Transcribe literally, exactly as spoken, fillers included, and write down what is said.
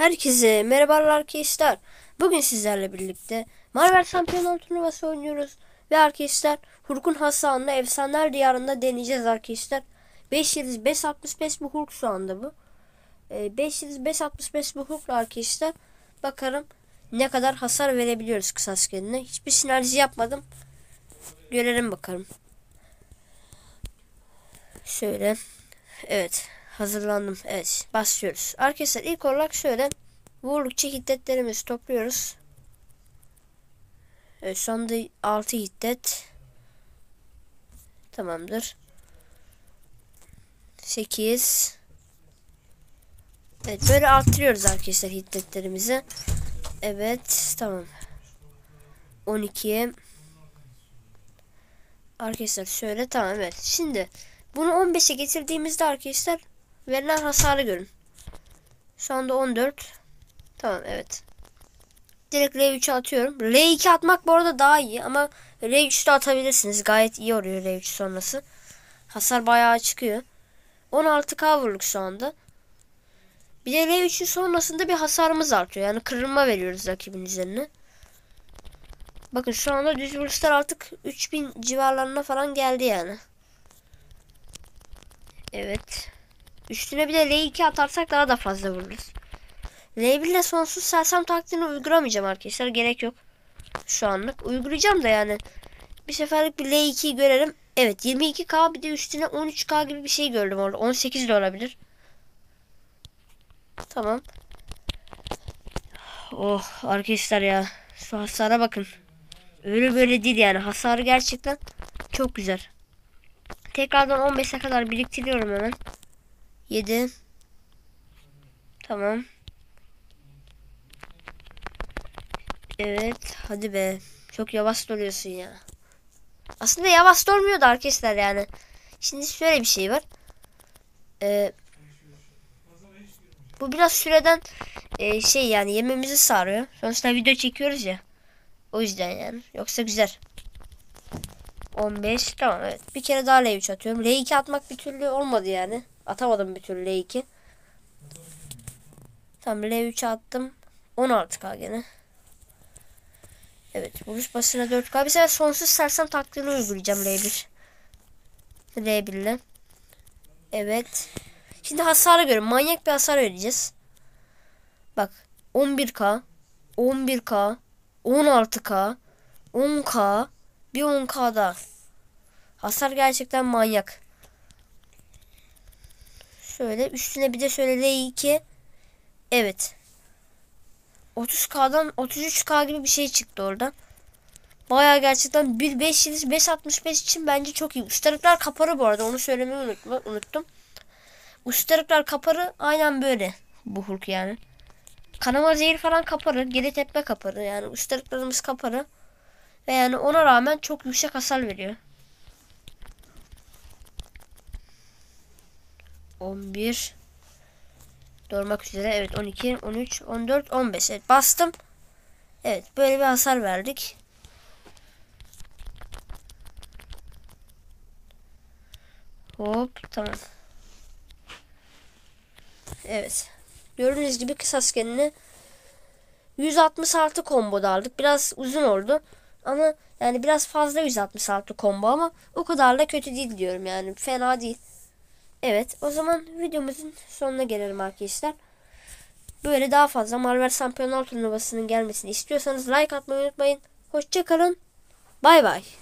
Herkese merhabalar arkadaşlar. Bugün sizlerle birlikte Marvel Şampiyonlar Turnuvası oynuyoruz. Ve arkadaşlar Hulk'un hasarını efsaneler diyarında deneyeceğiz arkadaşlar. beş yıldız beş altmış beş bu Hulk şu anda bu. Ee, beş yıldız beş altmış beş bu Hulk'la arkadaşlar. Bakalım ne kadar hasar verebiliyoruz kısa askerine. Hiçbir sinerji yapmadım. Görelim bakalım. Şöyle. Evet. Hazırlandım. Evet. Başlıyoruz. Arkadaşlar ilk olarak şöyle. Vurdukça hiddetlerimizi topluyoruz. Evet, şu anda altı hiddet. Tamamdır. sekiz. Evet, böyle arttırıyoruz arkadaşlar hiddetlerimizi. Evet, tamam. on iki. Arkadaşlar şöyle, tamam, evet. Şimdi bunu on beşe getirdiğimizde arkadaşlar verilen hasarı görün. Şu anda on dört. Tamam, evet. Direkt R üç'e atıyorum. R iki atmak bu arada daha iyi ama R üç'te atabilirsiniz. Gayet iyi oluyor R üç sonrası. Hasar bayağı çıkıyor. on altı K vurduk şu anda. Bir de R üçün sonrasında bir hasarımız artıyor. Yani kırılma veriyoruz rakibin üzerine. Bakın şu anda düz vuruşlar artık üç bin civarlarına falan geldi yani. Evet. Üstüne bir de R iki atarsak daha da fazla vururuz. R bir ile sonsuz sersem taktiğini uygulamayacağım arkadaşlar. Gerek yok. Şu anlık. Uygulayacağım da yani. Bir seferlik bir L iki'yi görelim. Evet, yirmi iki K, bir de üstüne on üç K gibi bir şey gördüm orada. on sekiz de olabilir. Tamam. Oh arkadaşlar ya. Şu hasara bakın. Öyle böyle değil yani. Hasarı gerçekten çok güzel. Tekrardan on beşe kadar biriktiriyorum hemen. yedi. Tamam. Evet. Hadi be. Çok yavaş doluyorsun ya. Aslında yavaş dolmuyor da arkadaşlar yani. Şimdi şöyle bir şey var. Ee, bu biraz süreden e, şey yani yememizi sarıyor. Sonuçta video çekiyoruz ya. O yüzden yani. Yoksa güzel. on beş. Tamam, evet. Bir kere daha L üç atıyorum. L iki atmak bir türlü olmadı yani. Atamadım bir türlü L iki. Tamam, L üç'e attım. on altı K gene. Evet. Vuruş basına dört K. Bir sefer sonsuz sersem taktiğini uygulayacağım L bir. L bir ile. Evet. Şimdi hasara göre manyak bir hasar vereceğiz. Bak. on bir K. on bir K. on altı K. on K. Bir on K daha. Hasar gerçekten manyak. Şöyle üstüne bir de şöyle L iki. Evet. otuz K'dan otuz üç K gibi bir şey çıktı oradan. Bayağı gerçekten bir beş yıldız beş altmış beş için bence çok iyi. Ustalıklar kaparı bu arada, onu söylemeyi unutma, unuttum. Ustalıklar kaparı aynen böyle. Bu Hulk yani. Kanama zehir falan kaparı. Geri tepme kaparı. Yani ustalıklarımız kaparı. Ve yani ona rağmen çok yüksek hasar veriyor. on bir. Doğurmak üzere. Evet, on iki, on üç, on dört, on beş. Evet, bastım. Evet, böyle bir hasar verdik. Hop, tamam. Evet. Gördüğünüz gibi kısa skenini yüz altmış altı komboda aldık. Biraz uzun oldu. Ama yani biraz fazla yüz altmış altı combo ama o kadar da kötü değil diyorum yani. Fena değil. Evet, o zaman videomuzun sonuna gelelim arkadaşlar. Böyle daha fazla Marvel Şampiyonlar Turnuvası'nın gelmesini istiyorsanız like atmayı unutmayın. Hoşça kalın. Bay bay.